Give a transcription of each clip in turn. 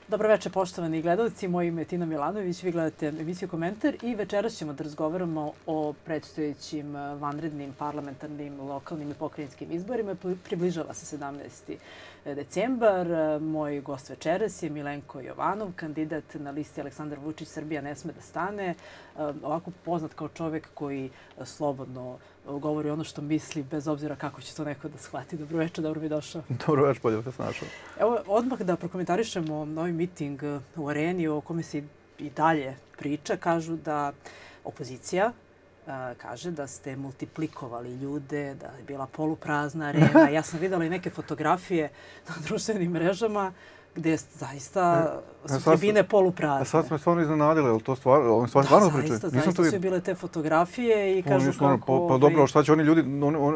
Dobro večer, poštovani gledalci. Moje ime je Tina Milanović. Vi gledate emisiju Komentar i večeras ćemo da razgovaramo o predstojećim vanrednim parlamentarnim, lokalnim i pokrajinskim izborima. Približava se 17. decembar. Moj gost večeras je Milenko Jovanov, kandidat na listi Aleksandar Vučić Srbija ne sme da stane. Ovako poznat kao čovek koji slobodno govori ono što misli, bez obzira kako će to neko da shvati. Dobro večer, dobro mi došao. Dobro večer, bolje da se našao. Evo, odmah da prokomentarišemo novi miting u Areni o kome se i dalje priča. Kažu da opozicija kaže da ste multiplikovali ljude, da je bila poluprazna arena. Ja sam videla i neke fotografije na društvenim mrežama gde zaista su tribine poluprazne. Sad smo stvarno iznenadili, ali to stvarno pričaju? Da, zaista su bile te fotografije i kažu kako... Pa dobro, šta će oni ljudi,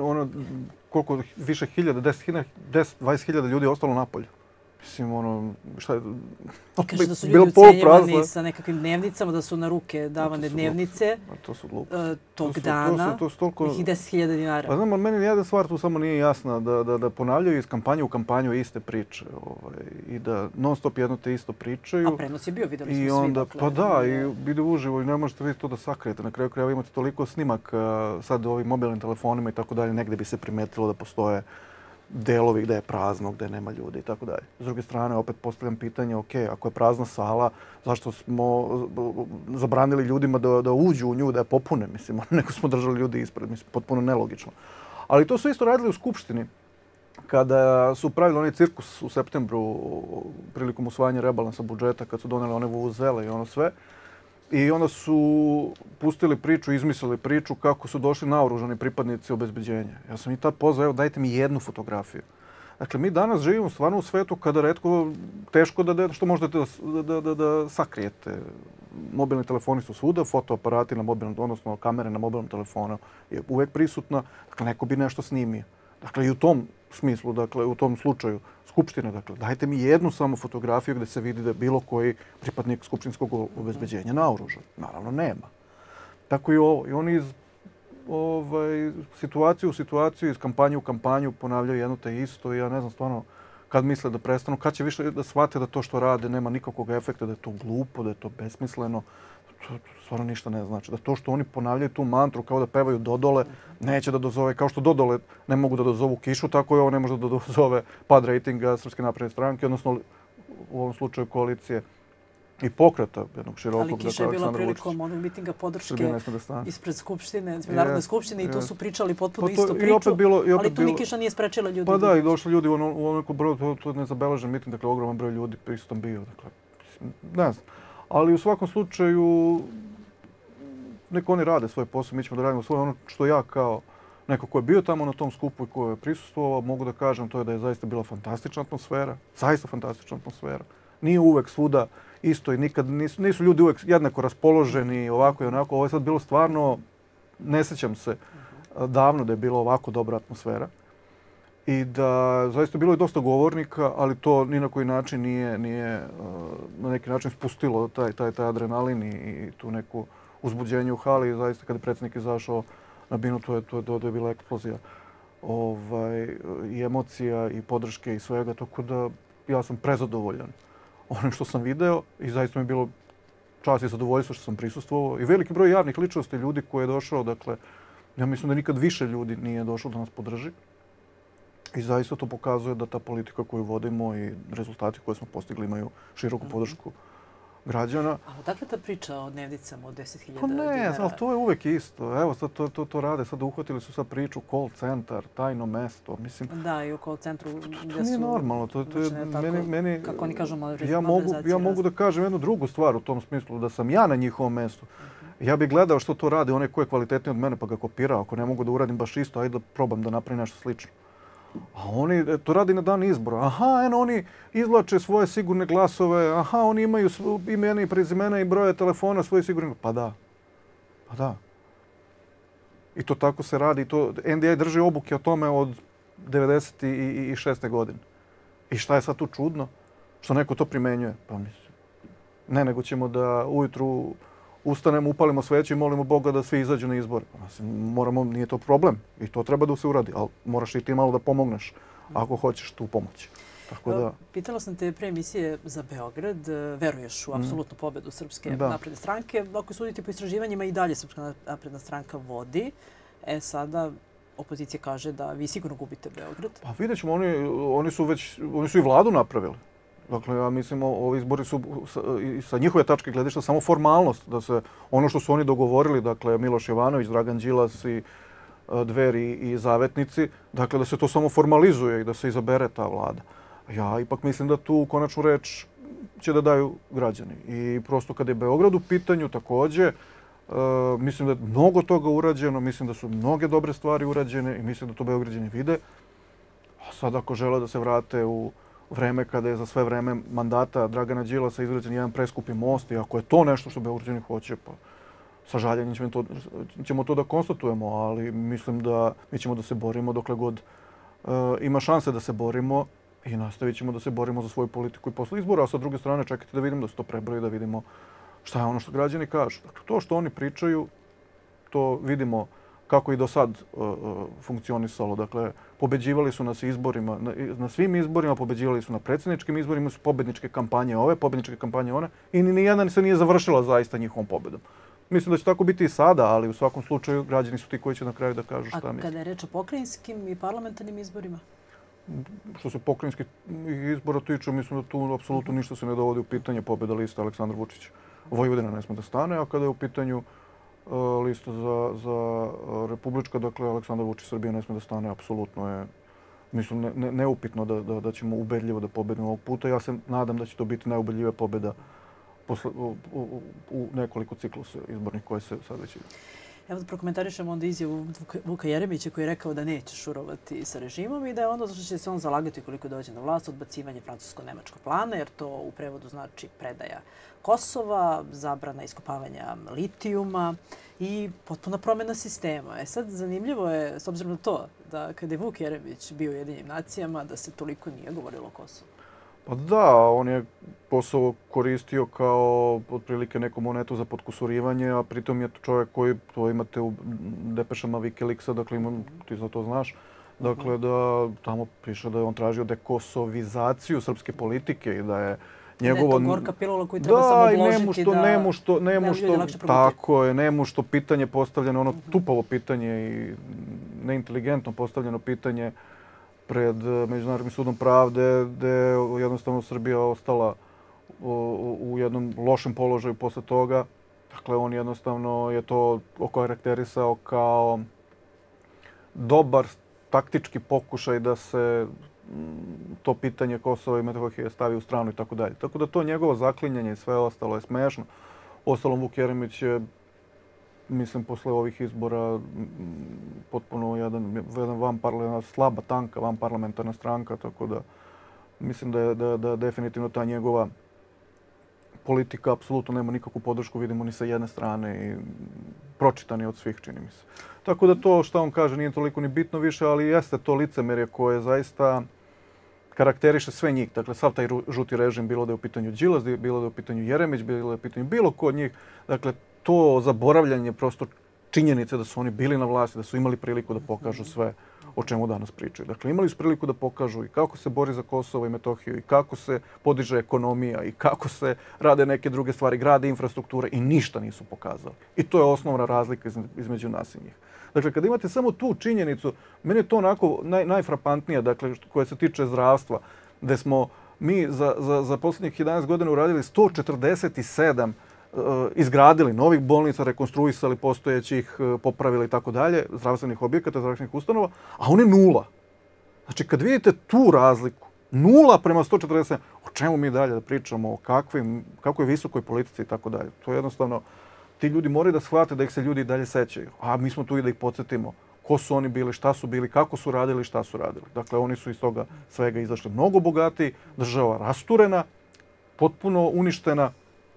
koliko više hiljada, 10-20 ljudi je ostalo napolju. Mislim, šta je... Kaže da su ljudi ucenjivani sa nekakvim dnevnicama, da su na ruke davane dnevnice tog dana, nekih 10.000 dinara. Pa znam, ali meni jedna stvar tu samo nije jasna, da ponavljaju iz kampanje u kampanju iste priče i da non stop jedno te isto pričaju. A prenos je bio, videli smo svi. Pa da, i ide uživo i ne možete vidjeti to da sakrijete. Na kraju krajeva imate toliko snimak sad ovim mobilnim telefonima i tako dalje, negde bi se primetilo da postoje delovi gde je prazno, gde nema ljudi i tako dalje. S druge strane, opet postavljam pitanje, ok, ako je prazna sala, zašto smo zabranili ljudima da uđu u nju, da je popune, mislim, neko smo držali ljudi ispred, mislim, potpuno nelogično. Ali to su isto radili u Skupštini, kada su pravili onaj cirkus u septembru prilikom usvajanja rebalansa budžeta, kad su doneli one vuvuzele i ono sve. I onda su pustili priču, izmislili priču kako su došli naoružani pripadnici obezbeđenja. Ja sam i tad pozvao, evo dajte mi jednu fotografiju. Dakle, mi danas živimo stvarno u svetu kada retko, teško što možete da sakrijete. Mobilni telefoni su svuda, fotoaparati na mobilnom, odnosno kamere na mobilnom telefonu je uvek prisutna. Dakle, neko bi nešto snimio. Dakle, i u tom smislu, dakle, u tom slučaju, Skupština, dakle, dajte mi jednu samo fotografiju gde se vidi da je bilo koji pripadnik skupštinskog obezbeđenja naoružan. Naravno, nema. Tako i ovo. I oni iz situaciju u situaciju, iz kampanje u kampanju ponavljaju jedno te isto i ja ne znam stvarno kad misle da prestanu, kad će više da shvate da to što rade nema nikakvog efekta, da je to glupo, da je to besmisleno. To stvarno ništa ne znači. Da to što oni ponavljaju tu mantru kao da pevaju Dodole, neće da dozove, kao što Dodole ne mogu da dozovu kišu, tako i ovo ne može da dozove pad rejtinga Srpske napredne stranke, odnosno u ovom slučaju koalicije i pokreta jednog širokog. Ali kiša je bila prilikom onog mitinga podrške ispred Skupštine, Narodne skupštine i tu su pričali potpuno istu priču, ali tu ni kiša nije sprečila ljudi. Pa da, i došli ljudi u onoliko broju, to je nezabeležen miting, dakle ogroman broj ljudi prisutan bio, dakle, ne znam. Ali u svakom slučaju, neko oni rade svoj posao, mi ćemo da radimo svoje. Ono što ja kao neko ko je bio tamo na tom skupu i ko je prisustvovao, mogu da kažem to je da je zaista bila fantastična atmosfera. Zaista fantastična atmosfera. Nije uvek svuda isto i nikad nisu ljudi uvek jednako raspoloženi ovako i onako. Ovo je sad bilo stvarno, ne sjećam se davno da je bila ovako dobra atmosfera. I da zaista bilo je dosta govornika, ali to ni na koji način nije na neki način spustilo taj adrenalin i tu neku uzbuđenje u hali. Zaista kada je predsjednik izašao na binu, to je bila eksplozija i emocija i podrške i svega. Tako da ja sam prezadovoljan onim što sam video i zaista mi je bilo čast i zadovoljstvo što sam prisustvovao. I veliki broj javnih ličnosti, ljudi koji je došao, dakle, ja mislim da nikad više ljudi nije došlo da nas podrži. I zaista to pokazuje da ta politika koju vodimo i rezultati koje smo postigli imaju široku podršku građana. A odakle ta priča o dnevnicama od 10.000 dinara? Pa ne, ali to je uvek isto. Evo, sad to rade. Sad uhvatili su sad priču call centar, tajno mesto. Mislim, da, i u call centru to nije normalno. To je meni... Kako oni kažu, ja mogu da kažem jednu drugu stvar u tom smislu, da sam ja na njihovom mestu. Ja bih gledao što to rade onaj ko je kvalitetniji od mene pa ga kopirao. Ako ne mogu da uradim baš isto, ajde da probam da napravim nešto slično. A oni to radi na dan izbora. Aha, eno, oni izvlače svoje sigurne glasove. Aha, oni imaju imena i prezimena i broje telefona svoje sigurne. Pa da. I to tako se radi. NDI drži obuke o tome od 96. godine. I šta je sad tu čudno? Što neko to primenjuje? Pa mislim. Ne, nego ćemo da ujutru ustanemo, upalimo sveću i molimo Boga da svi izađu na izbore. Moramo, nije to problem i to treba da se uradi, ali moraš i ti malo da pomogneš ako hoćeš tu pomoć. Tako da... Pitala sam te pre emisije za Beograd. Veruješ u apsolutnu pobedu Srpske napredne stranke. Ako suditi po istraživanjima i dalje Srpska napredna stranka vodi. Sada opozicija kaže da vi sigurno gubite Beograd. Pa vidjet ćemo, oni su i vladu napravili. Dakle, ja mislim, ovi izbori su sa njihove tačke gledišta samo formalnost. Da se ono što su oni dogovorili, dakle, Miloš Jovanović, Dragan Đilas i Dveri i Zavetnici, dakle, da se to samo formalizuje i da se izabere ta vlada. Ja ipak mislim da tu konačnu reč će da daju građani. I prosto kada je Beograd u pitanju takođe, mislim da je mnogo toga urađeno, mislim da su mnoge dobre stvari urađene i mislim da to Beograđani vide. A sad ako žele da se vrate u vreme kada je za sve vreme mandata Dragana Đilasa izgrađen jedan preskupi most i ako je to nešto što Beograđani hoće, pa sa žaljenjem ćemo to da konstatujemo, ali mislim da mi ćemo da se borimo dokle god ima šanse da se borimo i nastavit ćemo da se borimo za svoju politiku i posle izbora, a sa druge strane čekajte da vidimo da se to prebroji, da vidimo šta je ono što građani kažu. Dakle, to što oni pričaju, to vidimo kako i do sad funkcionisalo. Dakle, pobeđivali su nas izborima, na svim izborima, pobeđivali su na predsjedničkim izborima, su pobedničke kampanje ove, pobedničke kampanje one i nijedna se nije završila zaista njihovom pobedom. Mislim da će tako biti i sada, ali u svakom slučaju građani su ti koji će na kraju da kažu šta misle. A kada je reč o pokrajinskim i parlamentarnim izborima? Što se pokrajinskih izbora tiče, mislim da tu apsolutno ništa se ne dovodi u pitanje. Pobjeda lista Aleksandar Vučić. Vojvodina ne sme da stane, a kada je u pitanju lista za republička, dakle, Aleksandar Vučić Srbija ne sme da stane, apsolutno je, mislim, neupitno da ćemo ubedljivo da pobedimo ovog puta. Ja se nadam da će to biti najubedljivija pobjeda u nekoliko ciklusa izbornih koje se sad već ide. Evo da prokomentarišemo onda izjavu Vuka Jeremića koji je rekao da neće šurovati sa režimom i da je ono za što će se on zalagati koliko dođe na vlast odbacivanje francusko-nemačkog plana, jer to u prevodu znači predaja Kosova, zabrana iskopavanja litijuma i potpuna promjena sistema. Sad zanimljivo je, s obzirom na to, da kada je Vuk Jeremić bio u Ujedinjenim nacijama, da se toliko nije govorilo o Kosovu. Pa da, on je Kosovo koristio kao otprilike neku monetu za potkusurivanje, a pritom je to čovjek koji, to imate u depešama Wikileaksa, dakle ti za to znaš, dakle da tamo piše da je on tražio dekosovizaciju srpske politike i da je njegovo... Da je to gorka pilula koju treba samo obložiti da ljudi lakše proguti. Tako je, nemušto pitanje postavljeno, ono tupavo pitanje i neinteligentom postavljeno pitanje pred Međunarodnim sudom pravde, gde je jednostavno Srbija ostala u jednom lošem položaju posle toga. Dakle, on jednostavno je to okarakterisao kao dobar taktički pokušaj da se to pitanje Kosova i Metohije stavi u stranu i tako dalje. Tako da to njegovo zaklinjanje i sve ostalo je smešno. Ostalom, Vuk Jeremić je, mislim, posle ovih izbora potpuno jedan slaba, tanka, vanparlamentarna stranka, tako da mislim da definitivno ta njegova politika apsolutno nema nikakvu podršku, vidimo ni sa jedne strane i pročitan je od svih, čini mi se. Tako da to što on kaže nije toliko ni bitno više, ali jeste to licemerje koje zaista karakteriše sve njih. Dakle, sav taj žuti režim, bilo da je u pitanju Đilas, bilo da je u pitanju Jeremić, bilo da je u pitanju bilo ko od njih. Dakle, to zaboravljanje prosto činjenice da su oni bili na vlasti, da su imali priliku da pokažu sve o čemu danas pričaju. Dakle, imali su priliku da pokažu i kako se bori za Kosovo i Metohiju i kako se podiže ekonomija i kako se rade neke druge stvari, grade infrastrukture i ništa nisu pokazali. I to je osnovna razlika između nas i njih. Dakle, kada imate samo tu činjenicu, meni je to onako najfrapantnije, dakle, koje se tiče zdravstva, gde smo mi za posljednjih 11 godina uradili 147 izgradili novih bolnica, rekonstruisali postojećih, popravili i tako dalje, zdravstvenih objekata, zdravstvenih ustanova, a one nula. Znači, kad vidite tu razliku, 0 prema 147, o čemu mi dalje da pričamo, o kakvoj visokoj politici i tako dalje. To je jednostavno, ti ljudi moraju da shvate da ih se ljudi dalje sećaju. A mi smo tu i da ih podsjetimo ko su oni bili, šta su bili, kako su radili, šta su radili. Dakle, oni su iz toga svega izašli mnogo bogatiji, država rasturena, potpuno uništena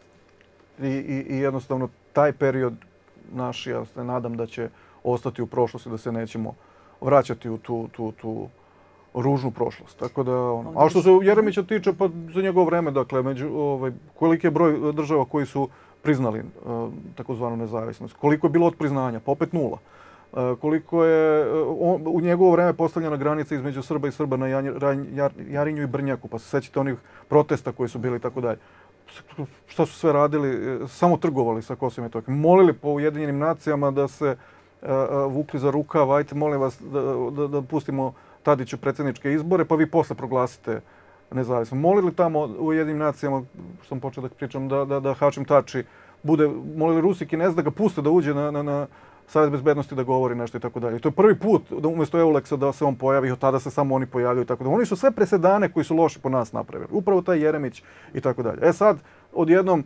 i jednostavno taj period naš, ja se nadam da će ostati u prošlosti, da se nećemo vraćati u tu ružnu prošlost. Tako da, a što se Jeremića tiče, pa za njegovo vreme, dakle, koliki je broj država koji su priznali takozvanu nezavisnost, koliko je bilo od priznanja, pa opet 0. koliko je u njegovo vreme postavljena granica između Srba i Srba na Jarinju i Brnjaku, pa se sećate onih protesta koji su bili i tako dalje. Šta su sve radili? Samo trgovali sa Kosovom i Metohijom. Molili po Ujedinjenim nacijama da se vukli za rukav, ajte molim vas da pustimo Tadiću predsjedničke izbore, pa vi posle proglasite nezavisno. Molili tamo u Ujedinjenim nacijama, što sam počeo da pričam, da Hašim Tači bude, molili Rusi i Kinezi da ga puste da uđe na Savjet bezbednosti da govori nešto i tako dalje. To je prvi put da umjesto Euleksa da se on pojavi i od tada se samo oni pojavljaju i tako dalje. Oni su sve presedane koji su loši po nas napravili. Upravo taj Jeremić i tako dalje. E sad, odjednom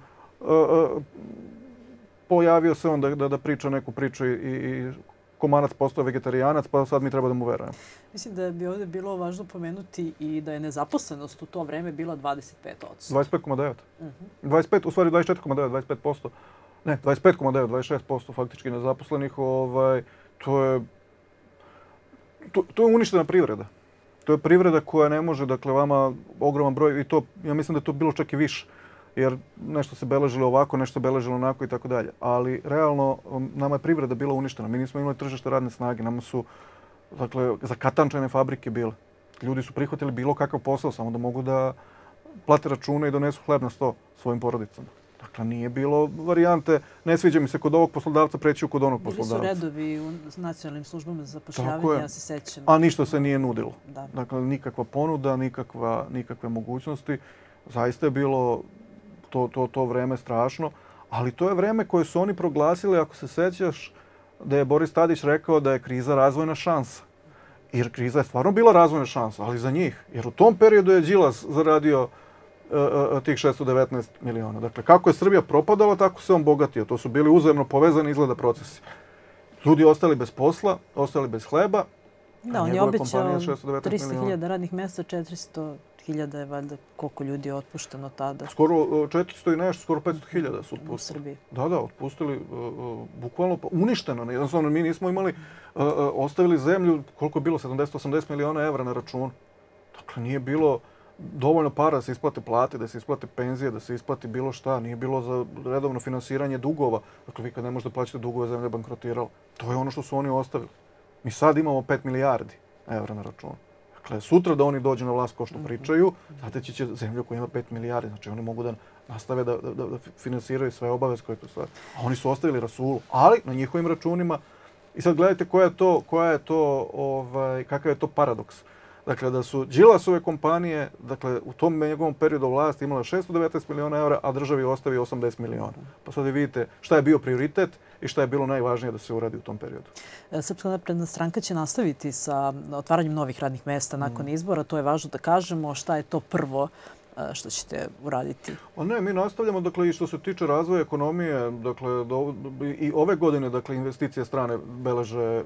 pojavio se on da priča neku priču i Komarac postao vegetarijanac, pa sad mi treba da mu verujemo. Mislim da bi ovdje bilo važno pomenuti i da je nezaposlenost u to vreme bila 25%. 25,9. 25, u stvari 24,9, 25%. Ne, 25,9, 26% faktički nezaposlenih. To je uništena privreda. To je privreda koja ne može, dakle, vama ogroman broj, i to, ja mislim da je to bilo čak i više. Jer nešto se beležilo ovako, nešto se beležilo onako i tako dalje. Ali realno nama je privreda bila uništena. Mi nismo imali tržište radne snage. Nama su, dakle, zakatančene fabrike bile. Ljudi su prihvatili bilo kakav posao samo da mogu da plate račune i donesu hleb na sto svojim porodicama. Dakle, nije bilo varijante, ne sviđa mi se kod ovog poslodavca, preći kod onog poslodavca. Bili su redovi u nacionalnim službama za zapošljavanje, ja se sećam. A ništa se nije nudilo. Dakle, nikakva ponuda, nikakve mogućnosti. Zaista je bilo to vreme strašno, ali to je vreme koje su oni proglasili, ako se sećaš, da je Boris Tadić rekao da je kriza razvojna šansa. Jer kriza je stvarno bila razvojna šansa, ali za njih. Jer u tom periodu je Đilas zaradio tih 619 miliona. Dakle, kako je Srbija propadala, tako se on bogatio. To su bili uzajemno povezani izgleda procesi. Ljudi ostali bez posla, ostali bez hleba. Da, on je obećao 300.000 radnih mjesta, 400.000 je valjda koliko ljudi je otpušteno tada. Skoro 400 i nešto, skoro 500.000 su otpustili. U Srbiji. Da, otpustili, bukvalno uništeno. Jednostavno, mi nismo imali, ostavili zemlju, koliko je bilo, 70-80 miliona evra na računu. Dakle, nije bilo dovoljno para da se isplate plate, da se isplate penzije, da se isplati bilo šta. Nije bilo za redovno finansiranje dugova. Dakle, vi kad ne možete plaćati dugove, zemlja je bankrotirala. To je ono što su oni ostavili. Mi sad imamo 5 milijardi evra na računu. Dakle, sutra da oni dođu na vlast kao što pričaju, zateći će zemlju koja ima 5 milijardi. Znači, oni mogu da nastave da finansiraju sve obaveze koje tu stvari. A oni su ostavili rasulu, ali na njihovim računima. I sad gledajte kakav je to paradoks. Dakle, da su Đilasove kompanije, dakle, u tom njegovom periodu vlasti imala 619 miliona evra, a državi ostavi 80 miliona. Pa sad vidite šta je bio prioritet i šta je bilo najvažnije da se uradi u tom periodu. Srpska napredna stranka će nastaviti sa otvaranjem novih radnih mjesta nakon izbora. To je važno da kažemo. Šta je to prvo što ćete uraditi? Ne, mi nastavljamo, dakle, i što se tiče razvoja ekonomije, dakle, i ove godine, dakle, investicije strane beleže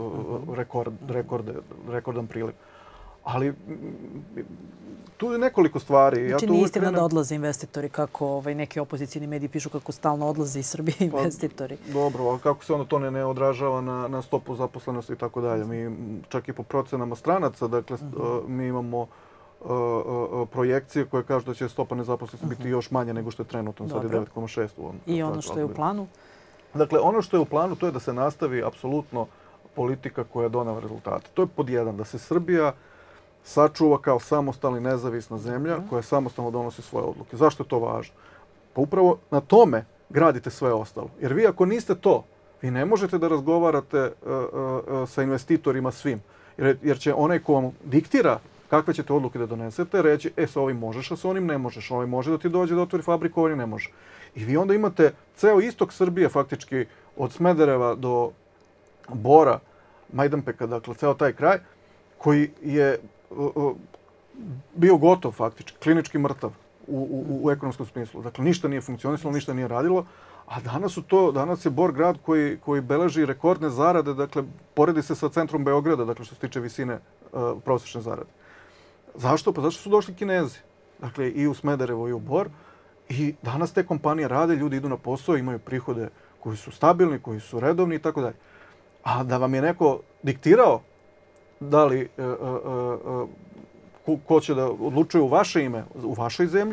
rekordan priliv. Ali tu je nekoliko stvari. Znači nije istina da odlaze investitori, kako neki opozicijni mediji pišu kako stalno odlaze iz Srbije investitori. Dobro, a kako se onda to ne odražava na stopu zaposlenosti i tako dalje? Mi čak i po procenama stranaca, dakle, mi imamo projekcije koje kažu da će stopa nezaposlenosti biti još manje nego što je trenutno, sad je 9,6. I ono što je u planu? Dakle, ono što je u planu to je da se nastavi apsolutno politika koja je donela rezultate. To je pod jedan, da se Srbija sačuva kao samostalna i nezavisna zemlja koja samostalno donosi svoje odluke. Zašto je to važno? Pa upravo na tome gradite sve ostalo. Jer vi ako niste to, vi ne možete da razgovarate sa investitorima svim. Jer će onaj ko vam diktira kakve ćete odluke da donesete reći, sa ovim možeš, a sa onim ne možeš. Ovaj može da ti dođe da otvori fabriku, ovaj ne može. I vi onda imate ceo istok Srbije faktički od Smedereva do Bora, Majdanpeka, dakle ceo taj kraj, koji je bio gotov faktički, klinički mrtav u ekonomskom smislu. Dakle, ništa nije funkcionisalo, ništa nije radilo, a danas je Bor grad koji beleži rekordne zarade, dakle, poredi se sa centrom Beograda, dakle, što se tiče visine prosječne zarade. Zašto? Pa zašto su došli Kinezi? Dakle, i u Smederevo i u Bor. I danas te kompanije rade, ljudi idu na posao, imaju prihode koji su stabilni, koji su redovni i tako dalje. A da vam je neko diktirao da li ko će da odlučuje u vaše ime, u vašoj zemlji,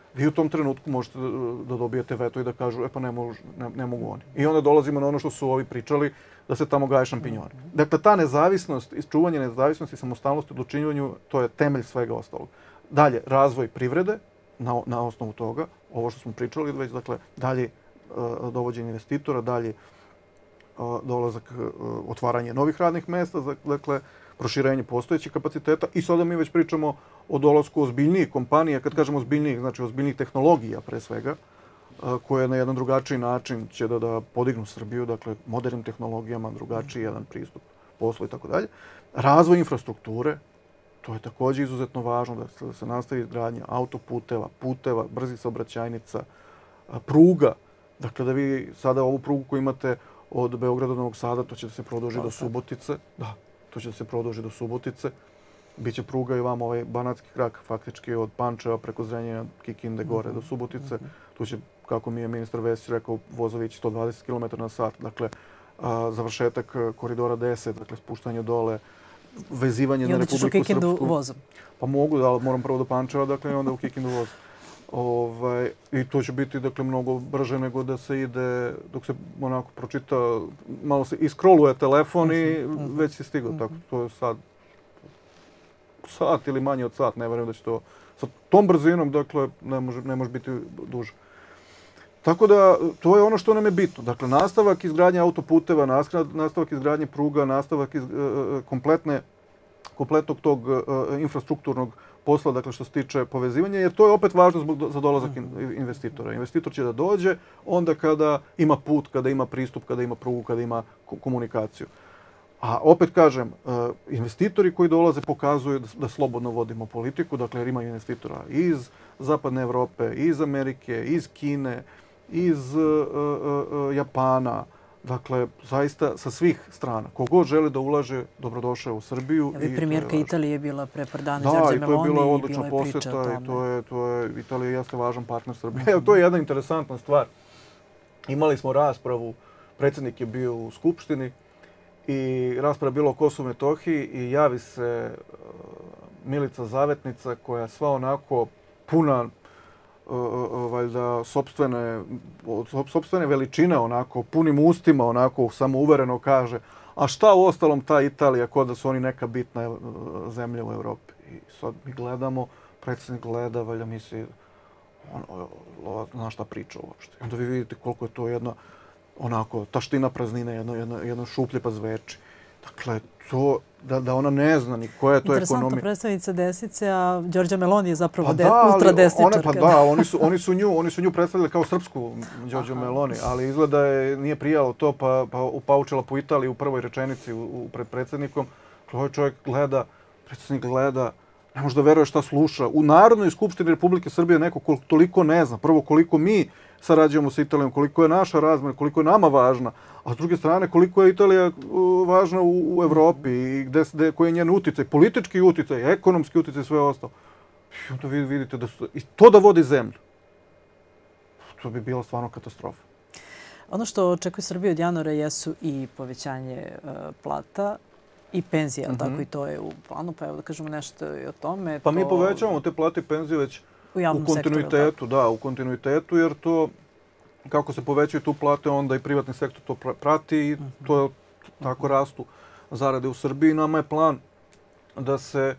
vi u tom trenutku možete da dobijete veto i da kažu, pa ne mogu oni. I onda dolazimo na ono što su ovi pričali, da se tamo gaje šampinjoni. Dakle, ta nezavisnost, čuvanje nezavisnosti, samostalnosti u odlučivanju, to je temelj svega ostalog. Dalje, razvoj privrede, na osnovu toga, ovo što smo pričali već, dakle, dalje dovođenje investitora, dalje dolazak, otvaranje novih radnih mesta, dakle, proširenje postojećih kapaciteta i sada mi već pričamo o dolasku ozbiljnijih kompanija, kad kažemo ozbiljnijih, znači ozbiljnijih tehnologija pre svega, koje na jedan drugačiji način će da podignu Srbiju, dakle, modernim tehnologijama, drugačiji jedan pristup poslu i tako dalje. Razvoj infrastrukture, to je također izuzetno važno da se nastavi izgradnja autoputeva, puteva, brzih saobraćajnica, pruga. Dakle, da vi sada ovu prugu koju imate od Beograda do Novog Sada, to će da se produži do Subotice. Da, to će da se produži do Subotice. Biće pruga i vam ovaj banatski krak, faktički od Pančeva preko Zrenjanina, Kikinde gore do Subotice. Tu će, kako mi je ministar Vesić rekao, vozovi ići 120 km na sat. Dakle, završetak koridora 10, dakle, spuštanje dole, vezivanje na Republiku Srpsku. I onda ćeš u Kikindu vozom? Pa mogu, da, ali moram prvo do Pančeva, dakle, i onda u Kikindu vozom. I to će biti, dakle, mnogo brže nego da se ide, dok se onako pročita, malo se iskroluje telefon i već si stigao. Tako, to je sat ili manje od sat, ne vjerujem da će to sa tom brzinom, dakle, ne može biti duže. Tako da, to je ono što nam je bitno. Dakle, nastavak izgradnje autoputeva, nastavak izgradnje pruga, nastavak kompletnog tog infrastrukturnog posla, dakle, što se tiče povezivanja, jer to je opet važno za dolazak investitora. Investitor će da dođe onda kada ima put, kada ima pristup, kada ima prugu, kada ima komunikaciju. A opet kažem, investitori koji dolaze pokazuju da slobodno vodimo politiku, dakle, jer ima investitora iz Zapadne Evrope, iz Amerike, iz Kine, iz Japana, dakle, zaista sa svih strana. Kogod želi da ulaže, dobrodošao u Srbiju. Premijerka Italije je bila pre par dana, Giorgia Meloni, i to je bila odlična posjeta i to je, Italija jeste važan partner Srbije. To je jedna interesantna stvar. Imali smo raspravu, predsjednik je bio u Skupštini i rasprava je bila o Kosovu i Metohiji i javi se Milica Zavetnica koja sva onako puna valjda sopstvene veličine, onako punim ustima, onako samouvereno kaže, a šta u ostalom ta Italija, kod da su oni neka bitna zemlja u Evropi. I sad mi gledamo, predsjednik gleda, valjda misli, zna šta priča uopšte. I onda vi vidite koliko je to jedna onako taština praznine, jedno šuplje pa zveči. Dakle, to da ona ne zna ni koja je to ekonomija. Interesantno, predstavnica desnice, a Giorgia Meloni je zapravo ultradesničarka. Pa da, oni su nju predstavili kao srpsku Giorgia Meloni, ali izgleda je nije prijalo to, pa upaučila po Italiji u prvoj rečenici pred predsjednikom. Ovaj čovjek gleda, predsjednik gleda, ne može da veruje šta sluša. U Narodnoj skupštini Republike Srbije neko toliko ne zna. Prvo, koliko mi sarađujemo sa Italijom, koliko je naša razmjena, koliko je nama važna, a s druge strane koliko je Italija važna u Evropi i koji je njen uticaj, politički uticaj, ekonomski uticaj i sve ostalo. I onda vi vidite da su i to da vodi zemlju. To bi bila stvarno katastrofa. Ono što očekuje Srbije od januara jesu i povećanje plata i penzija, tako i to je u planu, pa evo da kažemo nešto i o tome. Pa mi povećavamo te plate i penzije već u kontinuitetu, da, u kontinuitetu, jer to, kako se povećaju tu plate, onda i privatni sektor to prati i to tako rastu zarade u Srbiji. Nama je plan da se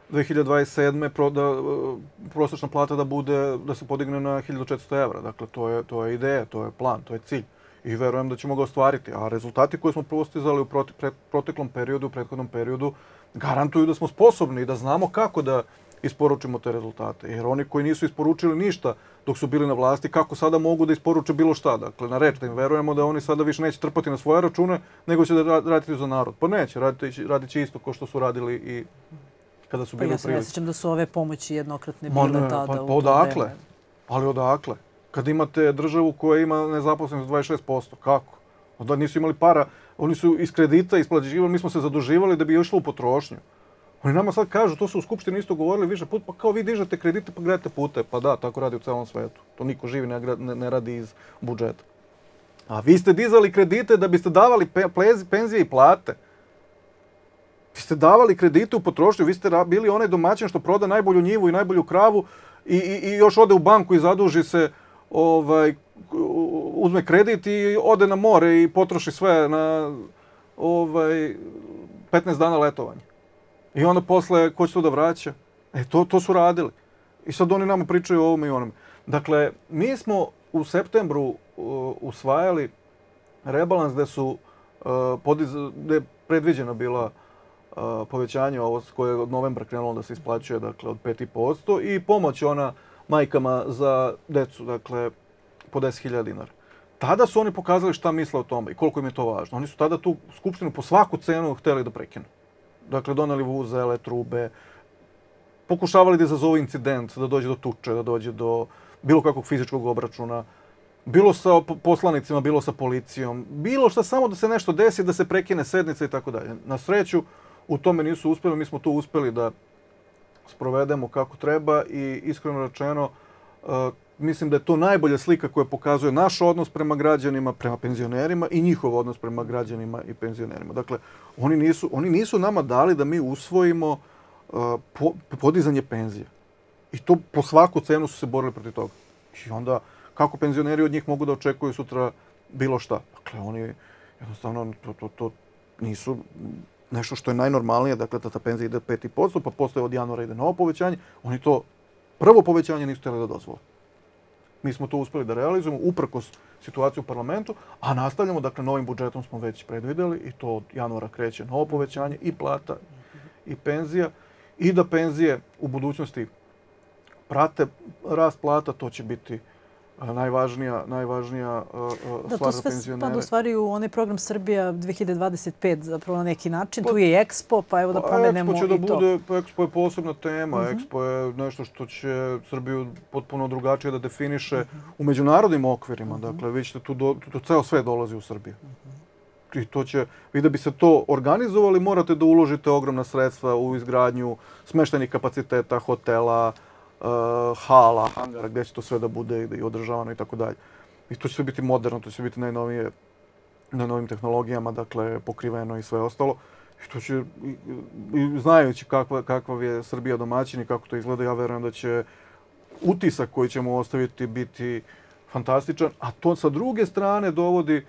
2027. prosječna plata da se podigne na 1400 evra. Dakle, to je ideja, to je plan, to je cilj. I verujem da ćemo ga ostvariti. A rezultati koje smo postizali u proteklom periodu, u prethodnom periodu, garantuju da smo sposobni i da znamo kako da isporučimo te rezultate. Jer oni koji nisu isporučili ništa dok su bili na vlasti, kako sada mogu da isporuče bilo šta? Dakle, na reč da im verujemo da oni sada više neće trpati na svoje račune, nego će da raditi za narod. Pa neće, radit će isto kao što su radili i kada su bili u prilici. Ja se ne sjećam da su ove pomoći jednokratne bile tada u to odakle? Ali odakle? Kad imate državu koja ima nezaposlenost 26%, kako? Onda nisu imali para, oni su iz kredita isplaćivali, mi smo se zaduživali da bi išlo u potrošnju. Oni nama sad kažu, to su u Skupštini isto govorili više put, pa kao vi dižete kredite pa gradite pute. Pa da, tako radi u celom svetu. To niko živi ne radi iz budžeta. A vi ste dizali kredite da biste davali penzije i plate. Vi ste davali kredite u potrošnju, vi ste bili onaj domaćin što proda najbolju njivu i najbolju kravu I još ode u banku i zaduži se, uzme kredit i ode na more i potroši sve na 15 dana letovanja. I onda posle, ko će to da vraća? To su radili. I sad oni nama pričaju o ovome i onome. Dakle, mi smo u septembru usvajali rebalans gde je predviđena bila povećanje ovo koje je od novembra krenulo da se isplaćuje, dakle, od 5,5% i pomoć ona majkama za decu, dakle, po 10.000 dinara. Tada su oni pokazali šta misle o tome i koliko im je to važno. Oni su tada tu skupštinu po svaku cenu hteli da prekinu. Dakle, doneli vuzele, trube, pokušavali da izazovu incident, da dođe do tuče, da dođe do bilo kakvog fizičkog obračuna. Bilo sa poslanicima, bilo sa policijom. Bilo šta samo da se nešto desi, da se prekine sednica i tako dalje. Na sreću, u tome nisu uspjeli. Mi smo to uspjeli da sprovedemo kako treba i iskreno rečeno, mislim da je to najbolja slika koja pokazuje naš odnos prema građanima, prema penzionerima i njihov odnos prema građanima i penzionerima. Dakle, oni nisu nama dali da mi usvojimo podizanje penzija. I to po svaku cenu su se borili protiv toga. I onda, kako penzioneri od njih mogu da očekuju sutra bilo šta? Dakle, oni jednostavno to nisu nešto što je najnormalnije, dakle, da ta penzija ide 5,5%, pa posle od januara ide novo povećanje. Oni to prvo povećanje nisu htjeli da dozvole. Mi smo to uspjeli da realizujemo uprkos situaciju u parlamentu, a nastavljamo, dakle, novim budžetom smo već predvideli i to od januara kreće novo povećanje i plata i penzija i da penzije u budućnosti prate rast plata, to će biti najvažnija stvar za penzionere. Da, to spada u stvari u onaj program Srbija 2025 zapravo na neki način. Tu je Expo, pa evo da pomenemo i to. Expo je posebna tema. Expo je nešto što će Srbiju potpuno drugačije da definiše u međunarodnim okvirima. Dakle, vi ćete tu, ceo sve dolazi u Srbiju. I to će, vi da bi se to organizovali, morate da uložite ogromna sredstva u izgradnju smeštajnih kapaciteta, hotela, hala, hangara, gdje će to sve da bude i održavano i tako dalje. I to će sve biti moderno, to će biti najnovije, na novim tehnologijama, dakle, pokriveno i sve ostalo. I to će, znajući kakav je Srbija domaćin i kako to izgleda, ja verujem da će utisak koji ćemo ostaviti biti fantastičan, a to sa druge strane dovodi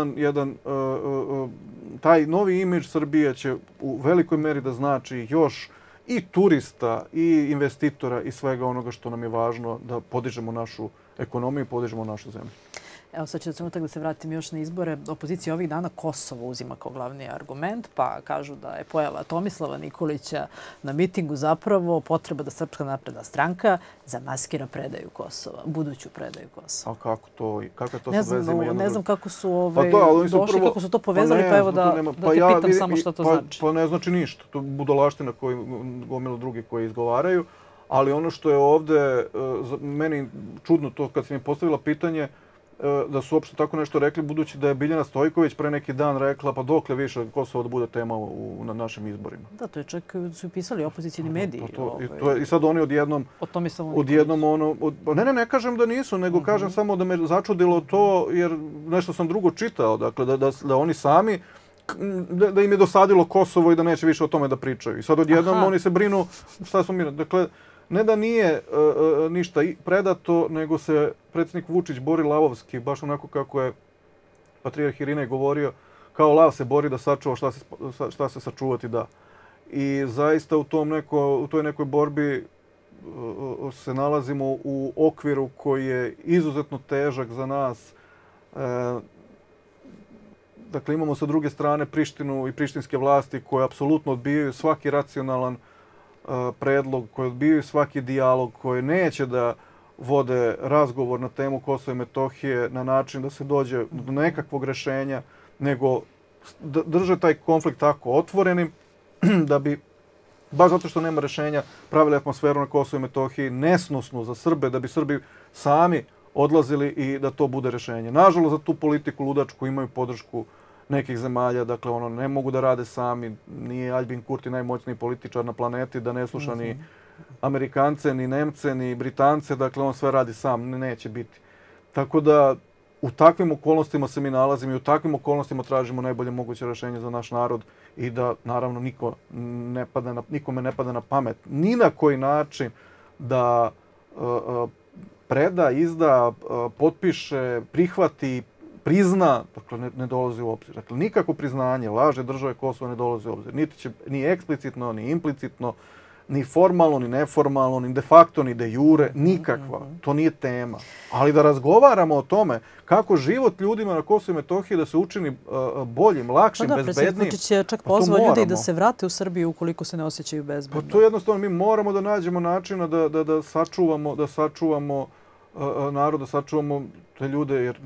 taj novi imidž Srbije će u velikoj meri da znači još i turista, i investitora, i svega onoga što nam je važno da podižemo našu ekonomiju i podižemo našu zemlju. Evo sad ću trenutak da se vratim još na izbore. Opozicija ovih dana Kosovo uzima kao glavni argument, pa kažu da je pojava Tomislava Nikolića na mitingu zapravo potreba da Srpska napredna stranka zamaskira predaju Kosova, buduću predaju Kosova. A kako to? Kako je to sad vezimo jedno? Ne znam kako su došli, kako su to povezali, pa evo da te pitam samo što to znači. Pa ne znači ništa. To je budalaština koju gomilo drugi koji izgovaraju, ali ono što je ovde meni čudno to kad si mi postavila pitanje, da su uopšte tako nešto rekli, budući da je Biljana Stojković pre neki dan rekla pa dokle više Kosovo da bude tema na našim izborima. Da, to je čak su pisali opozicijni mediji. I sad oni odjednom... Ne kažem da nisu, nego kažem samo da me začudilo to, jer nešto sam drugo čitao, dakle da oni sami, da im je dosadilo Kosovo i da neće više o tome da pričaju. I sad odjednom oni se brinu šta smo mi... Dakle, ne da nije ništa predato, nego se predsjednik Vučić bori lavovski, baš onako kako je patrijarh Irinej govorio, kao lav se bori da sačuva šta se sačuvati da. I zaista u toj nekoj borbi se nalazimo u okviru koji je izuzetno težak za nas. Dakle, imamo sa druge strane Prištinu i prištinske vlasti koje apsolutno odbijaju svaki racionalan predlog, koji odbijaju svaki dijalog, koji neće da vode razgovor na temu Kosova i Metohije na način da se dođe do nekakvog rešenja, nego drže taj konflikt tako otvorenim da bi, baš zato što nema rešenja, pravili atmosferu na Kosovu i Metohiji nesnosnu za Srbe, da bi Srbi sami odlazili i da to bude rešenje. Nažalost, za tu politiku ludačku imaju podršku nekih zemalja, dakle, ono, ne mogu da rade sami, nije Aljbin Kurti najmoćniji političar na planeti, da ne sluša ni Amerikance, ni Nemce, ni Britance, dakle, on sve radi sam, neće biti. Tako da, u takvim okolnostima se mi nalazimo i u takvim okolnostima tražimo najbolje moguće rešenje za naš narod i da, naravno, nikome ne pada na pamet, ni na koji način da preda, izda, potpiše, prihvati, prizna, dakle ne dolazi u obzir. Dakle, nikako priznanje lažne države Kosovo ne dolazi u obzir. Niti će ni eksplicitno, ni implicitno, ni formalno, ni neformalno, ni de facto, ni de jure, nikakva. To nije tema. Ali da razgovaramo o tome kako život ljudima na Kosovu i Metohiji da se učini boljim, lakšim, bezbednijim. Predsjednik Vučić je čak pozvao ljude i da se vrate u Srbiju ukoliko se ne osjećaju bezbedno. Pa to je jednostavno, mi moramo da nađemo načina da sačuvamo narod, da sačuvamo te ljude, jer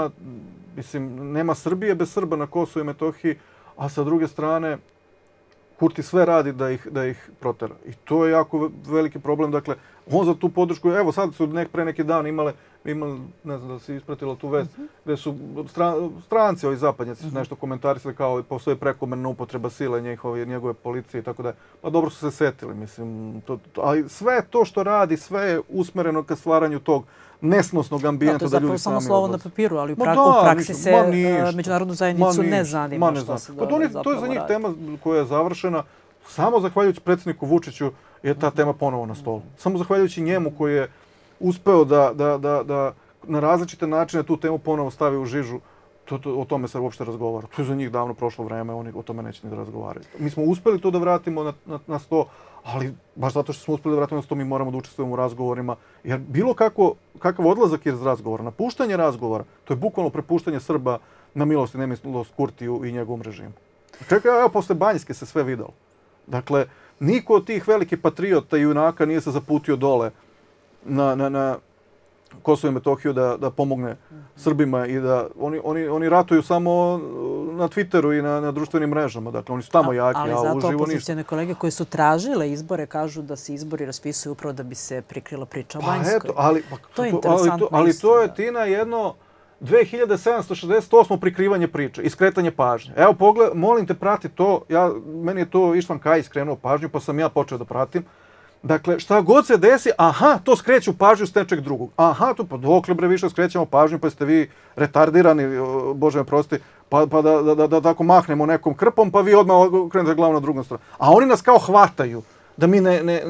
nema Srbije bez Srba na Kosovu i Metohiji, a sa druge strane Kurti sve radi da ih protera. I to je jako veliki problem. Dakle, on za tu podršku, evo sad su pre neki dan imali, ne znam da si ispratila tu vest, gdje su stranci, ovi zapadnjaci su nešto komentarisali kao postoje prekomerna upotreba sile njegove policije i tako da. Pa dobro su se setili, mislim. Ali sve to što radi, sve je usmereno ka stvaranju tog nesnosnog ambijenta da ljudi sami odlaze. To je zapravo samo slovo na papiru, ali u praksi se međunarodnu zajednicu ne zanima što se zapravo radi. To je za njih tema koja je završena. Samo zahvaljujući predsjedniku Vučiću je ta tema ponovo na stolu. Samo zahvaljujući njemu koji je uspeo da na različite načine tu temu ponovo stavi u žižu, o tome se uopšte razgovara. To je za njih davno prošlo vreme, oni o tome neće ni da razgovaraju. Mi smo uspeli to da vratimo na sto, ali baš zato što smo uspeli da vratimo na sto, mi moramo da učestvujemo u razgovorima. Jer bilo kakav odlazak iz razgovora, napuštanje razgovora, to je bukvalno prepuštanje Srba na milost i nemilost Kurtiju i njegovom režimu. Čekaj, evo, posle Banjske se sve videlo. Dakle, niko od tih velikih patriota i junaka nije se zaputio dole na Kosovo i Metohiju da pomogne Srbima i da oni ratuju samo na Twitteru i na društvenim mrežama. Dakle, oni su tamo jaki, a uživo ništa. Ali zato opozicijone kolege koje su tražile izbore kažu da se izbori raspisuju upravo da bi se prikrila priča o Banjskoj. To je interesantno. Ali to je, Tina, jedno 2768. prikrivanje priče i skretanje pažnje. Evo, molim te, prati to. Meni je to Ištvan Kaj skrenuo pažnju, pa sam ja počeo da pratim. Dakle, šta god se desi, aha, to skreću pažnju s nečeg drugog. Aha, to pa dokle bre više skrećemo pažnju, pa ste vi retardirani, Bože me prosti, pa da tako mahnemo nekom krpom, pa vi odmah krenete glavu na drugom stranu. A oni nas kao hvataju da mi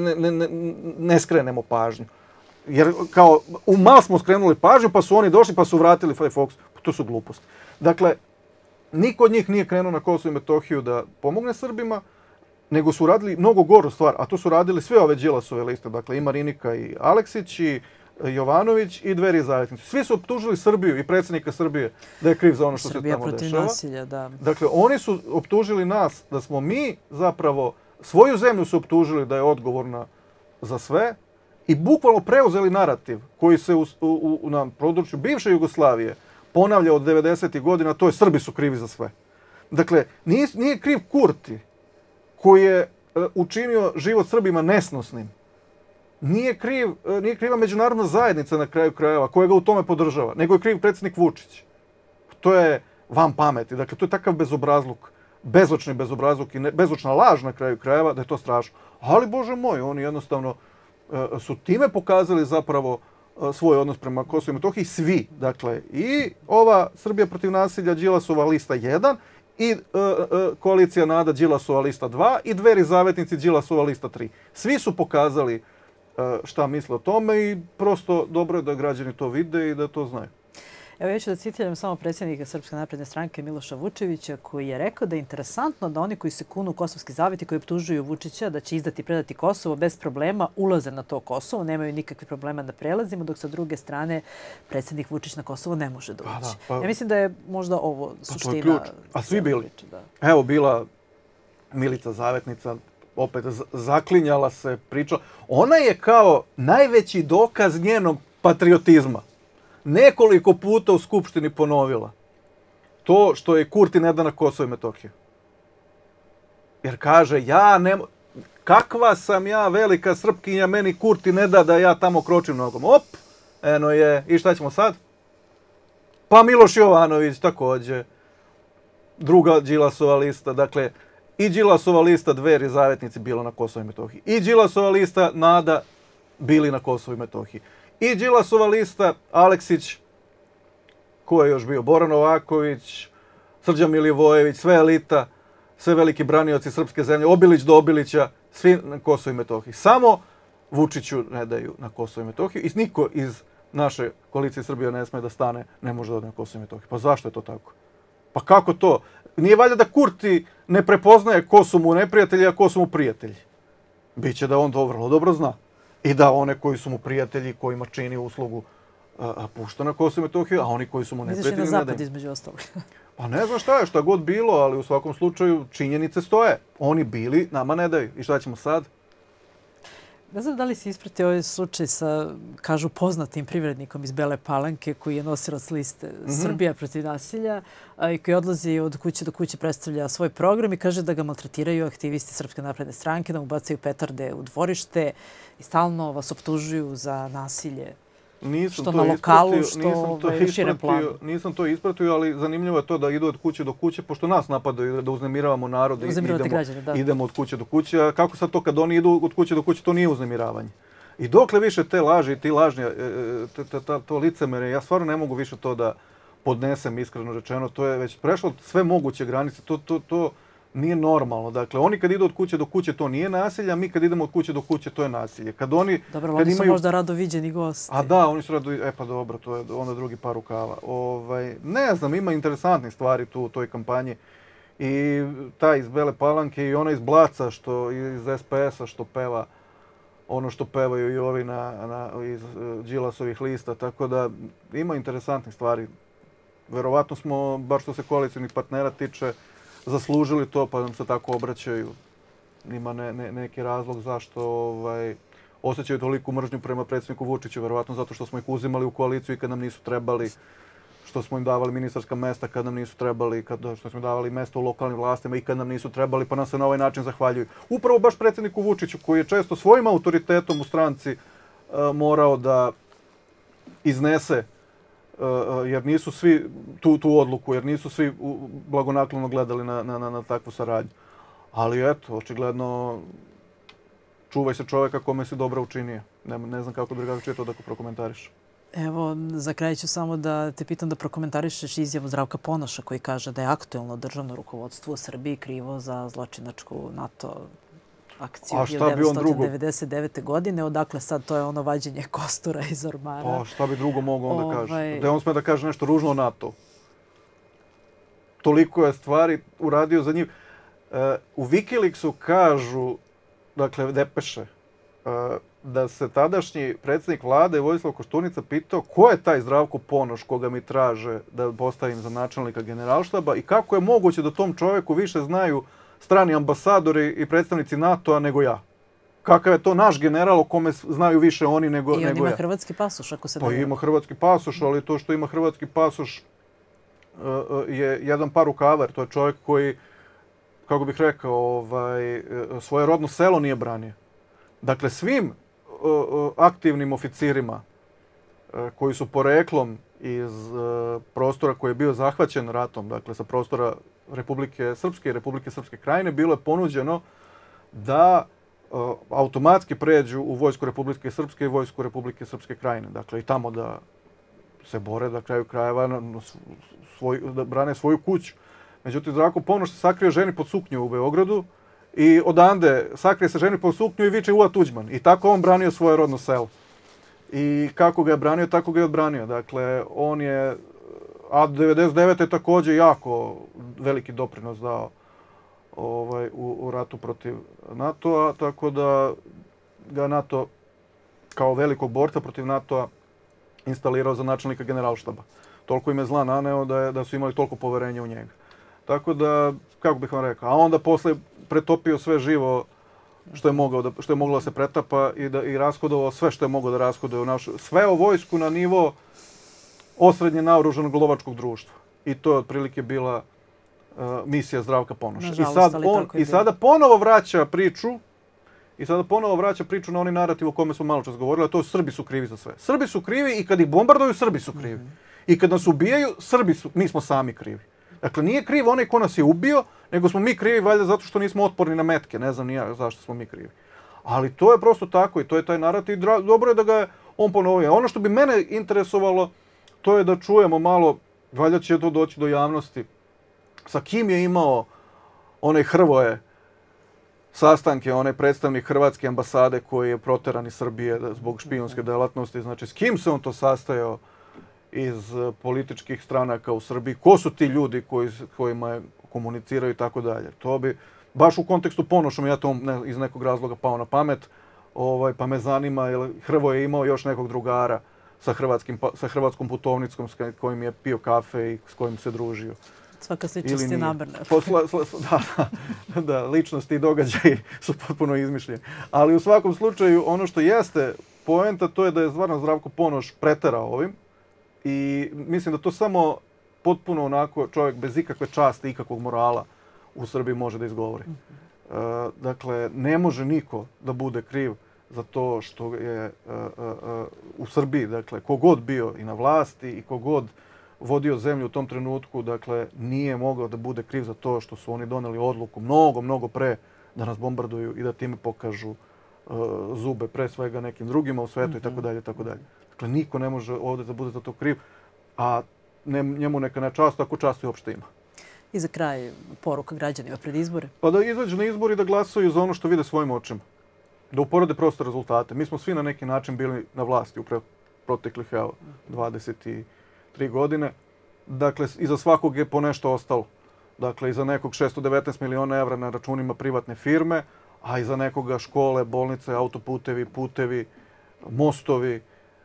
ne skrenemo pažnju. Jer kao, malo smo skrenuli pažnju, pa su oni došli, pa su vratili Fox. To su gluposti. Dakle, niko od njih nije krenuo na Kosovo i Metohiju da pomogne Srbima, nego su radili mnogo goru stvar, a to su radili sve ove Đilasove liste. Dakle, i Marinika i Aleksić, i Jovanović, i Dveri i Zavetnici. Svi su optužili Srbiju i predsjednika Srbije da je kriv za ono što se tamo dešava. Srbija protiv nasilja, da. Dakle, oni su optužili nas da smo mi zapravo, svoju zemlju su optužili da je odgovorna za sve i bukvalno preuzeli narativ koji se na području bivše Jugoslavije ponavlja od 90. godina, to je Srbi su krivi za sve. Dakle, nije kriv Kurti koji je učinio život Srbima nesnosnim. Nije kriva međunarodna zajednica na kraju krajeva koja ga u tome podržava, nego je kriv predsjednik Vučić. To je van pameti. Dakle, to je takav bezobrazluk, bezočni bezobrazluk i bezočna laž na kraju krajeva da je to strašno. Ali, Bože moj, oni jednostavno su time pokazali zapravo svoj odnos prema Kosovu i Metohiji. Svi, dakle, i ova Srbija protiv nasilja, Đilasova lista 1, i koalicija Nada, Đilasova lista 2, i Dveri Zavetnici, Đilasova lista 3. Svi su pokazali šta misle o tome i prosto dobro je da građani to vide i da to znaju. Evo, ja ću da citiram samo predsjednika Srpske napredne stranke Miloša Vučevića, koji je rekao da je interesantno da oni koji se kunu u kosovski zavet i koji optužuju Vučića da će izdati i predati Kosovo bez problema ulaze na to Kosovo, nemaju nikakve problema da prelazimo, dok sa druge strane predsjednik Vučić na Kosovo ne može doći. Ja mislim da je možda ovo suština. A svi bili. Evo, bila Milica Zavetnica, opet zaklinjala se, pričala. Ona je kao najveći dokaz njenog patriotizma nekoliko puta u Skupštini ponovila to što je Kurti ne da na Kosovo i Metohiju. Jer kaže, kakva sam ja velika Srpkinja, meni Kurti ne da ja tamo kročim nogom. Op, eno je, i šta ćemo sad? Pa Miloš Jovanović također, druga Đilasova lista, dakle, i Đilasova lista Dveri Zavetnici bilo na Kosovo i Metohiji. I Đilasova lista Nada bili na Kosovo i Metohiji. I Đilasova lista, Aleksić, ko je još bio, Boran Novaković, Srđan Milivojević, sve elita, sve veliki branioci srpske zemlje, Obilić do Obilića, svi na Kosovo i Metohiji. Samo Vučiću ne daju na Kosovo i Metohiju i niko iz naše koalicije Srbija ne sme da stane, ne može da ode na Kosovo i Metohiju. Pa zašto je to tako? Pa kako to? Nije valjda da Kurti ne prepoznaje ko su mu neprijatelji, a ko su mu prijatelji. Biće da on to vrlo dobro zna. I da one koji su mu prijatelji, kojima čini uslugu, pušta na Kosovo i Metohiju, a oni koji su mu neprijatelji ne daju. Na zapad između ostalog. Pa ne znam šta je, šta god bilo, ali u svakom slučaju činjenice stoje. Oni bili, nama ne daju. I šta ćemo sad? Ne znam da li si ispratio ovaj slučaj sa, kažu, poznatim privrednikom iz Bele Palanke koji je nosilac liste Srbija protiv nasilja i koji odlazi od kuće do kuće, predstavlja svoj program i kaže da ga maltretiraju aktivisti Srpske napredne stranke, da mu bacaju petarde u dvorište i stalno vas optužuju za nasilje. Što na lokalu, što u širem planu. Nisam to ispratio, ali zanimljivo je to da idu od kuće do kuće, pošto nas napadaju da uznemiravamo narod i idemo od kuće do kuće. A kako sad to kad oni idu od kuće do kuće, to nije uznemiravanje. I dokle više te laži i ti lažni, to licemere, ja stvarno ne mogu više to da podnesem, iskreno rečeno. To je već prešlo sve moguće granice. To nije normalno. Dakle, oni kad idu od kuće do kuće, to nije nasilje, a mi kad idemo od kuće do kuće, to je nasilje. Dobro, oni su možda rado viđeni gosti. A da, oni su rado viđeni. Pa dobro, to je onda drugi par rukava. Ne znam, ima interesantnih stvari tu u toj kampanji. I ta iz Bele Palanke i ona iz Blaca, iz SPS-a, što peva ono što pevaju i ovi iz Đilasovih lista. Tako da ima interesantnih stvari. Verovatno smo, bar što se koalicijnih partnera tiče, zaslužili to, pa nam se tako obraćaju. Ima neki razlog zašto osjećaju toliku mržnju prema predsjedniku Vučiću, verovatno zato što smo ih uzimali u koaliciju i kad nam nisu trebali, što smo im davali ministarska mesta kad nam nisu trebali, što smo im davali mesta u lokalnim vlastima i kad nam nisu trebali, pa nam se na ovaj način zahvaljuju. Upravo baš predsjedniku Vučiću, koji je često svojim autoritetom u stranci morao da iznese jer nisu svi tu odluku, jer nisu svi blagonaklono gledali na takvu saradnju. Ali eto, očigledno čuvaj se čovjeka kome si dobro učinio. Ne znam kako drugačije to da prokomentariš. Evo, za kraj ću samo da te pitam da prokomentarišeš izjavu Zdravka Ponoša koji kaže da je aktuelno državno rukovodstvo u Srbiji krivo za zločinačku NATO akciju 1999. godine. Odakle sad to je ono vađenje kostura iz ormara. Pa šta bi drugo mogao onda kaže? Da on sme da kaže nešto ružno o NATO. Toliko je stvari uradio za njih. U Wikileaksu kažu, dakle, depeše, da se tadašnji predsjednik vlade Vojislav Koštunica pitao ko je taj Zdravko Ponoš koga mi traže da postavim za načelnika generalštaba i kako je moguće da tom čovjeku više znaju strani ambasadori i predstavnici NATO-a nego ja. Kakav je to naš general o kome znaju više oni nego ja. I on ima hrvatski pasoš, ako se ne Pa ima hrvatski pasoš, ali to što ima hrvatski pasoš je jedan par rukava. To je čovjek koji, kako bih rekao, svoje rodno selo nije branio. Dakle, svim aktivnim oficirima koji su poreklom iz prostora koji je bio zahvaćen ratom, dakle sa prostora Republike Srpske i Republike Srpske krajine, bilo je ponuđeno da automatski pređu u vojsku Republike Srpske i vojsku Republike Srpske krajine. Dakle, i tamo da se bore, da kraju krajeva da brane svoju kuću. Međutim, Zdravko Ponoš se sakrio ženi pod suknju u Beogradu i odande sakrije se ženi pod suknju i viče Ua Tuđman. I tako on branio svoje rodno selo. I kako ga je branio, tako ga je odbranio. Dakle, on je, a 99. je također jako veliki doprinos dao u ratu protiv NATO-a, tako da ga NATO kao velikog borca protiv NATO-a instalirao za načelnika generalštaba. Toliko im je zla naneo da su imali toliko poverenja u njega. Tako da, kako bih vam rekao, a onda posle pretopio sve živo što je moglo da se pretapa i rashodovao sve što je moglo da rashoduje. Sve o vojsku na nivo osrednje naoružanog lovačkog društva. I to je otprilike bila misija Zdravka Ponoša. I sada ponovo vraća priču na onaj narativ o kome smo malo čas govorili, a to je Srbi su krivi za sve. Srbi su krivi i kad ih bombarduju, Srbi su krivi. I kad nas ubijaju, mi smo sami krivi. Dakle, nije kriv onaj ko nas je ubio, nego smo mi krivi valjda zato što nismo otporni na metke. Ne znam ni ja zašto smo mi krivi. Ali to je prosto tako i to je taj narativ. Dobro je da ga je on ponovio. Ono što bi mene interesovalo, to je da čujemo malo, valjda će to doći do javnosti, sa kim je imao onaj Hrvoje sastanke, onaj predstavnik Hrvatske ambasade koji je proteran iz Srbije zbog špijunske delatnosti. Znači, s kim se on to sastajao iz političkih stranaka u Srbiji? Ko su ti ljudi kojima komuniciraju i tako dalje? To bi, baš u kontekstu Ponoša mi ja to iz nekog razloga pao na pamet, pa me zanima, jer Hrvoje je imao još nekog drugara sa hrvatskom putovnicom s kojim je pio kafe i s kojim se družio. Svaka sličnost je nabrna. Da, ličnosti i događaji su potpuno izmišljeni. Ali u svakom slučaju, ono što jeste poenta, to je da je stvarno Zdravko Ponoš preterao ovim. I mislim da to samo potpuno onako čovjek bez ikakve časti, ikakvog morala u Srbiji može da izgovori. Dakle, ne može niko da bude kriv za to što je u Srbiji, dakle, kogod bio i na vlasti i kogod vodio zemlju u tom trenutku, dakle, nije mogao da bude kriv za to što su oni doneli odluku mnogo pre da nas bombarduju i da time pokažu zube pre svega nekim drugima u svetu i tako dalje, tako dalje. Dakle, niko ne može ovdje da bude za to kriv, a njemu neka na čast, ako časti uopšte ima. I za kraj poruka građanima pred izbore? Pa da izađu na izbor i da glasaju za ono što vide svojim očima. Da uporede prosto rezultate. Mi smo svi na neki način bili na vlasti u proteklih 23 godine. Dakle, iza svakog je po nešto ostalo. Dakle, iza nekog 619 miliona evra na računima privatne firme, a iza nekoga škole, bolnice, autoputevi, putevi, mostovi,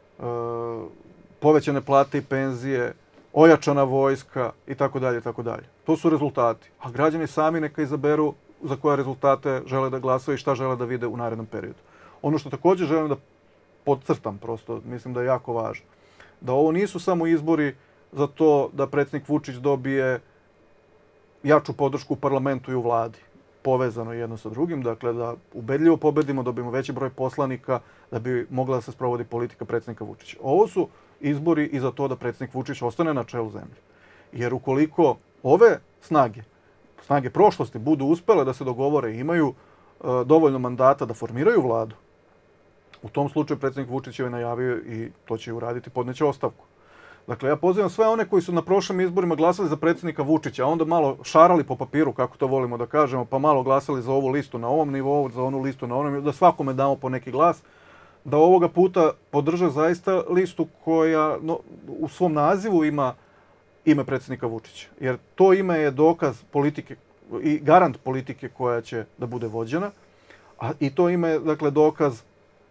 povećane plate i penzije, ojačana vojska i tako dalje i tako dalje. To su rezultati. A građani sami neka izaberu za koje rezultate žele da glasaju i šta žele da vide u narednom periodu. Ono što također želim da podcrtam, prosto mislim da je jako važno, da ovo nisu samo izbori za to da predsjednik Vučić dobije jaču podršku u parlamentu i u vladi, povezano jedno sa drugim, dakle da ubedljivo pobedimo, dobijemo veći broj poslanika da bi mogla da se sprovodi politika predsjednika Vučića. Ovo su izbori i za to da predsjednik Vučić ostane na čelu zemlje. Jer ukoliko ove snage prošlosti budu uspjele da se dogovore i imaju dovoljno mandata da formiraju vladu, u tom slučaju predsjednik Vučić je najavio i to će uraditi, podneće ostavku. Dakle, ja pozivam sve one koji su na prošlim izborima glasali za predsjednika Vučića, a onda malo šarali po papiru, kako to volimo da kažemo, pa malo glasali za ovu listu na ovom nivou, za onu listu na onom, da svakome damo po neki glas, da ovoga puta podrže zaista listu koja u svom nazivu ima ime predsjednika Vučića. Jer to ime je dokaz politike i garant politike koja će da bude vođena, i to ime je, dakle, dokaz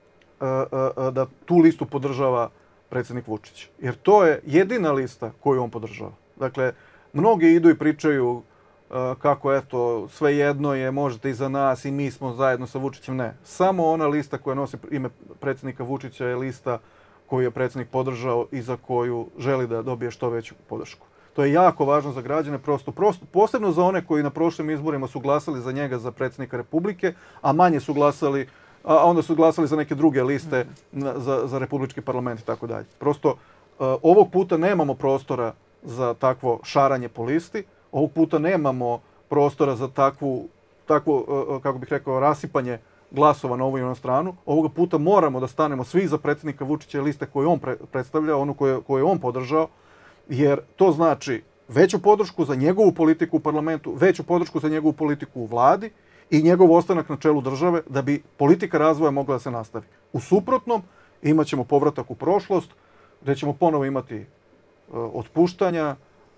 da tu listu podržava predsjednik Vučić. Jer to je jedina lista koju on podržava. Dakle, mnogi idu i pričaju kako, eto, svejedno je, možete i za nas i mi smo zajedno sa Vučićem. Ne. Samo ona lista koja nosi ime predsjednika Vučića je lista koju je predsjednik podržao i za koju želi da dobije što veću podršku. To je jako važno za građane, posebno za one koji na prošlim izborima su glasali za njega za predsjednika Republike, a manje su glasali, a onda su glasali za neke druge liste za Republički parlament i tako dalje. Prosto, ovog puta nemamo prostora za takvo šaranje po listi, ovog puta nemamo prostora za takvo, kako bih rekao, rasipanje glasova na ovu i na stranu. Ovoga puta moramo da stanemo svi za predsjednika Vučića i liste koju on predstavlja, onu koju je on podržao, jer to znači veću podršku za njegovu politiku u parlamentu, veću podršku za njegovu politiku u vladi i njegov ostanak na čelu države da bi politika razvoja mogla da se nastavi. U suprotnom, imat ćemo povratak u prošlost, gdje ćemo ponovo imati otpuštanja,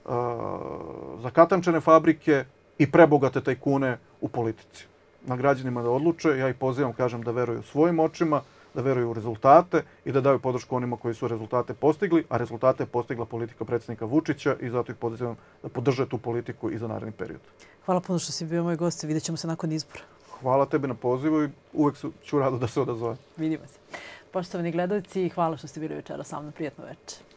zakatančene fabrike i prebogate tajkune u politici. Na građanima da odluče, ja ih pozivam, kažem, da veruju svojim očima, da veruju u rezultate i da daju podršku onima koji su rezultate postigli, a rezultate je postigla politika predsjednika Vučića i zato ih pozivam da podrže tu politiku i za naredni period. Hvala puno što si bio moj gost. Vidjet ćemo se nakon izbora. Hvala tebi na pozivu i uvek ću rado da se odazovem. Vidimo se. Poštovani gledalci, hvala što ste bili večera sa mnom. Prijetno večer.